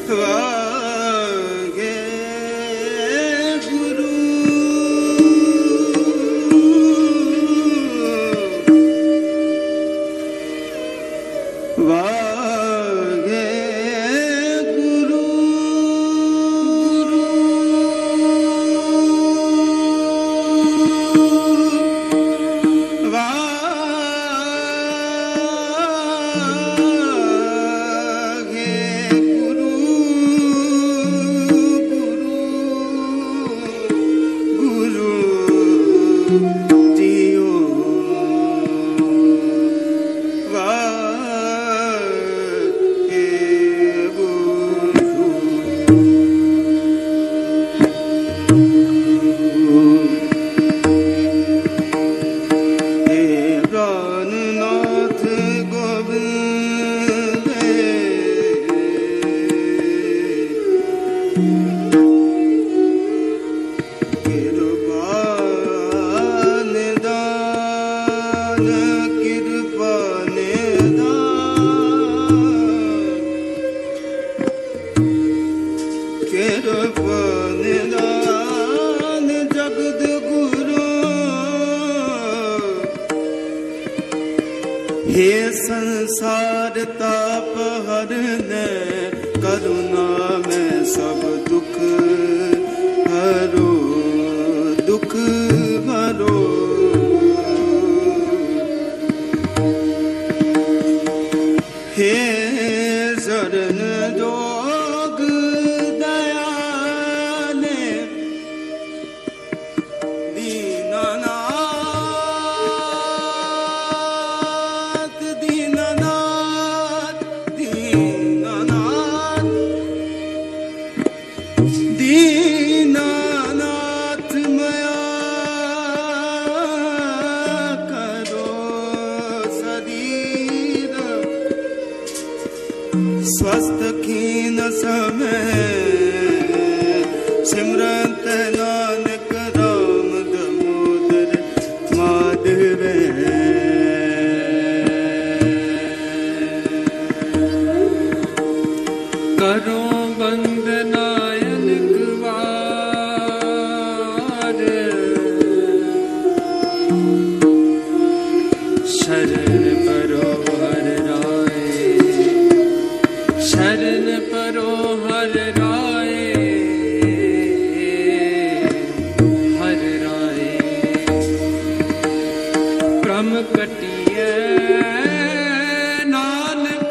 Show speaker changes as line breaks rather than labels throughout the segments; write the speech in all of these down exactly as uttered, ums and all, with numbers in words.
वागे गुरु वागे गुरु हे संसार ताप हरने करुणा में सब दुख हरो दुख हरो हे शरण जोग दयाले दीननाथ दीननाथ दीननाथ दीननाथ मया करो शरीर स्वस्थ कीन समय सिमरत नानक राम दामोदर माधव
करो बंदनायन कुवार शरण परो हर राय शरण परो हर राय हर राय प्रम कटिए नानक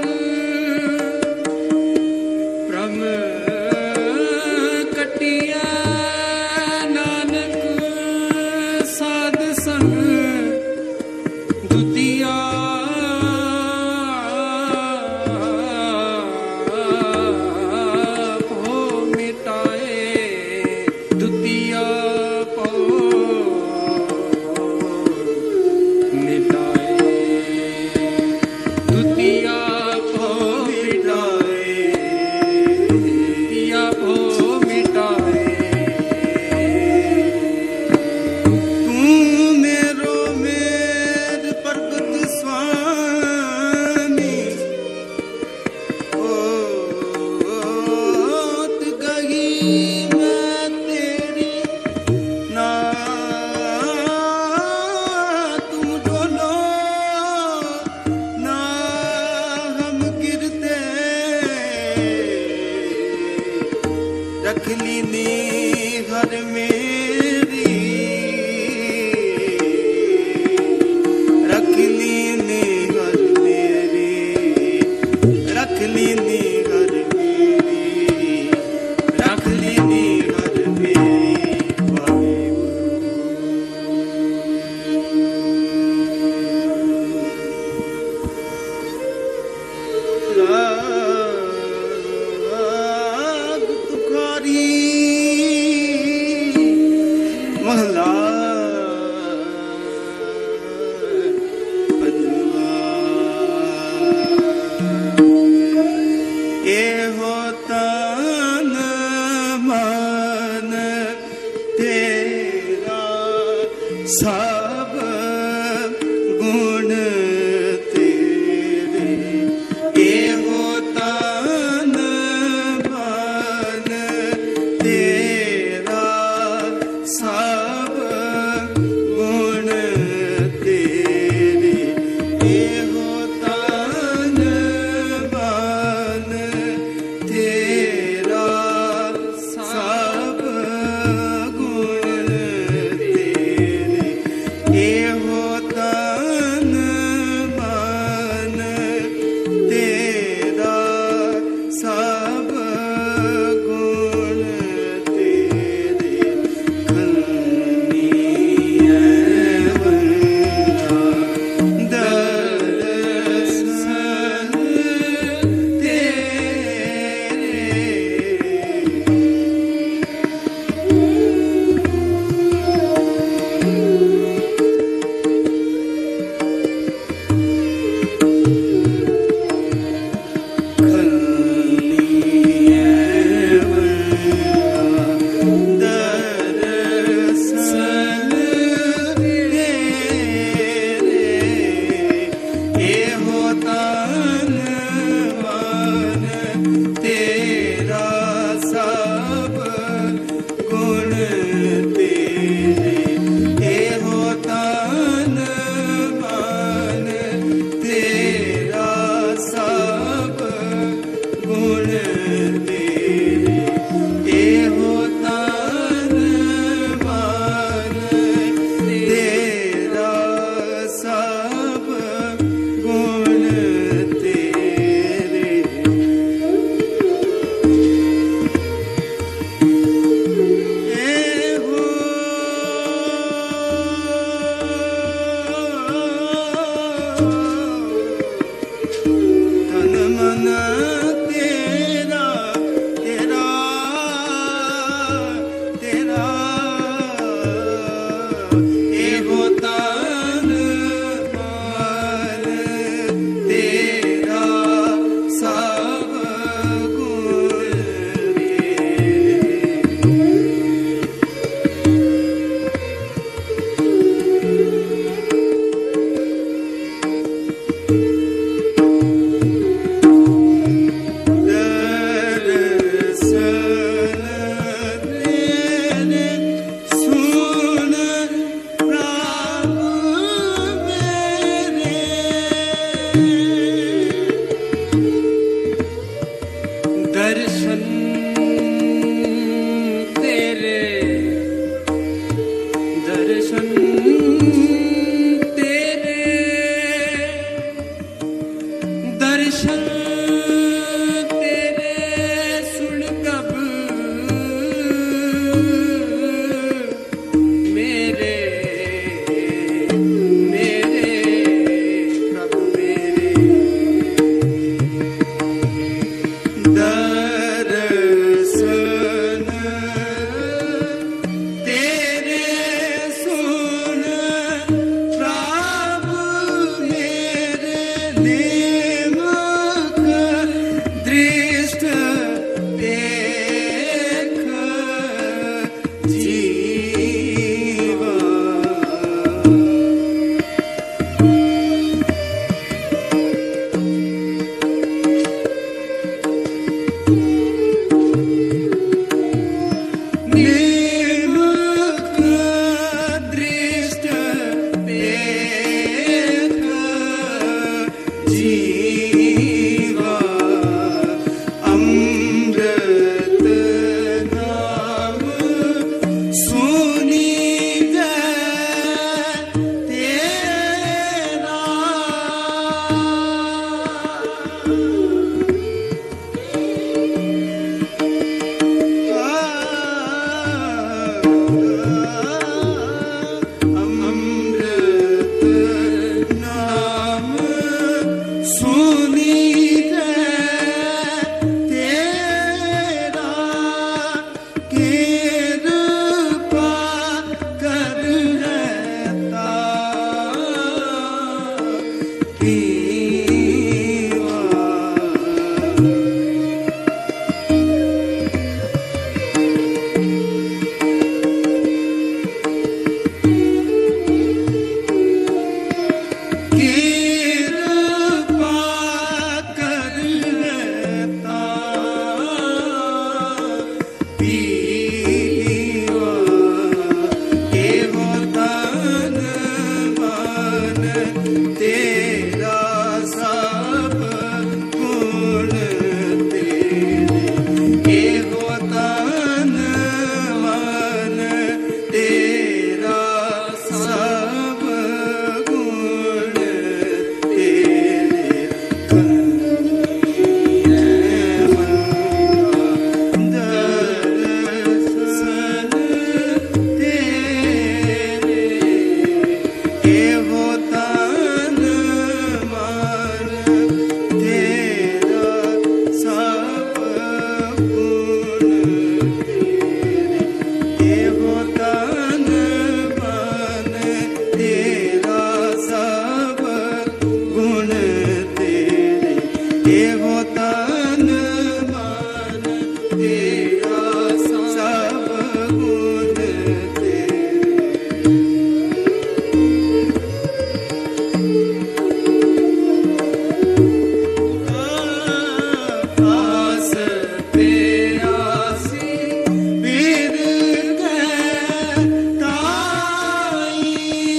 प्रम कटिए नानक साध संग दुतिया भो मिटाए दुतिया भो मिटाए दुतिया भो मिटाए दुतिया भो मिटाए
तू मेरो मेर प्रगट स्वामी होत गई मैं तेरी ना तुम डोलो ना हम गिरते रख ली नी हर मेरी रख ली नी हर मेरी रख ली नी हर मेरी रख ली नी हर मेरी राग तुखारी महला पंजवा
दर्शन तेरे दर्शन तेरे दर्शन तेरे सुन कब मेरे मेरे प्रभु मेरे
दर्शन तेरे सुन प्रभु मेरे नेमक दृष्ट देख जीवा नेमक दृष्ट देख जीवा अमृत नाम सुनी गए तेरा अमृत नाम सुनी गए तेरा कृपा कर रहता पीवा कृपा कर रहता पीवा एवो तन मन तेरा सब गुण तेरे एवो तन मन तेरा सब गुण तेरे दर्शन तेरे एवो तन मन तेरा सब गुण तेरे एवो तन मन तेरा सब गुण तेरे एवो तन मन तेरा सब गुण तेरे आस पे आसी बिर गए ताई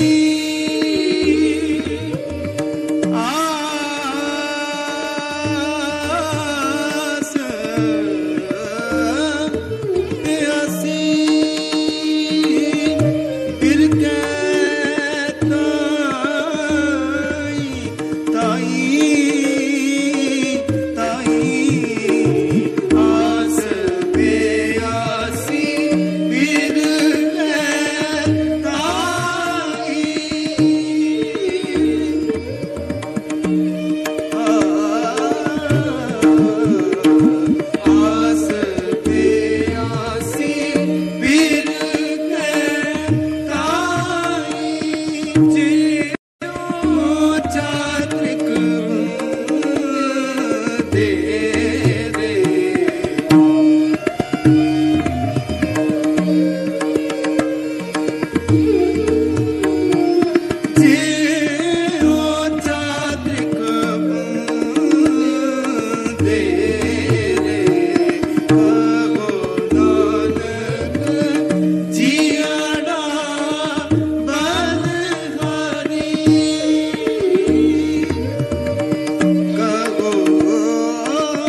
आस पे आसी बिर गए ताई ताई ताई आस पे आसी बिर गए ताई आस पे आसी बिर गए ताई जियो चात्रिक दे रे जियो चात्रिक दे रे कहो नानक जियाड़ा बलहारी कहो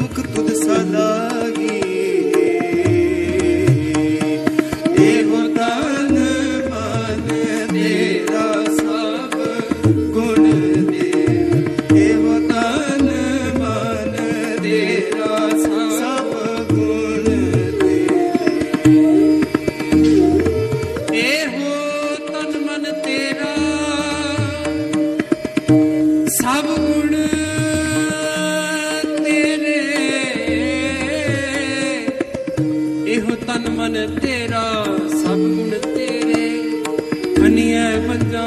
मुख तुद सलागी एहो तन मन तेरा सब गुण दे एहो तन मन तेरा सब गुण दे
एहो तन मन तेरा सब गुण तेरे एहो तन मन तेरा सब गुण तेरे खनिया बंजा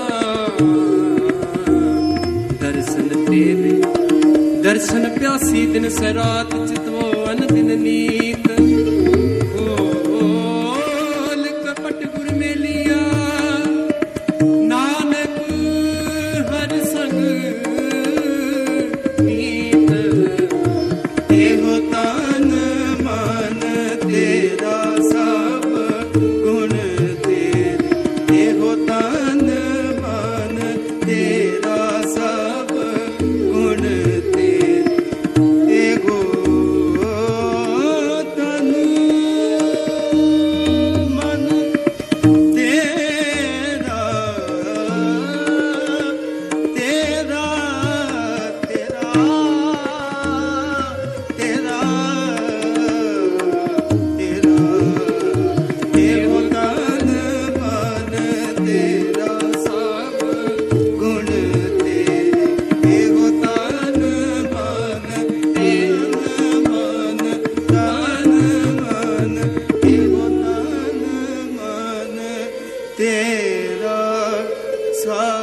दर्शन तेरे दर्शन प्यासी दिन से रात चितवो अन दिन नीत ओल कपट गुर में लिया नानक हर संग नीत
एहो तन मन तेरा सब गुण तेरे एहो तन मन तेरा सब गुण तेरे एगो तन मन तेरा तेरा तेरा तेरा तेरा एहो तन मन तेरा सब गुण तेरे एहो तन मन तेरा मन तन मन एहो तन मन तेरा सब